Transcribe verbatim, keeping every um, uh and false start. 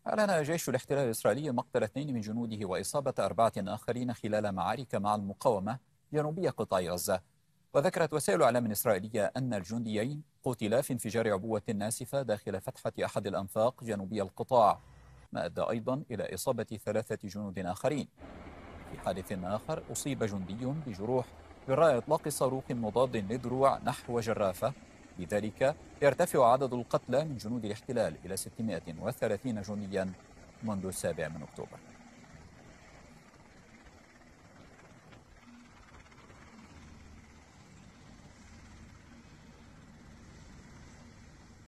أعلن جيش الاحتلال الإسرائيلي مقتل اثنين من جنوده وإصابة أربعة آخرين خلال معارك مع المقاومة جنوبي قطاع غزة. وذكرت وسائل إعلام إسرائيلية أن الجنديين قتلا في انفجار عبوة ناسفة داخل فتحة أحد الأنفاق جنوبي القطاع، ما أدى أيضا إلى إصابة ثلاثة جنود آخرين. في حادث آخر أصيب جندي بجروح جراء إطلاق صاروخ مضاد للدروع نحو جرافة، لذلك يرتفع عدد القتلى من جنود الاحتلال إلى ستمائة وثلاثين جنديا منذ السابع من أكتوبر.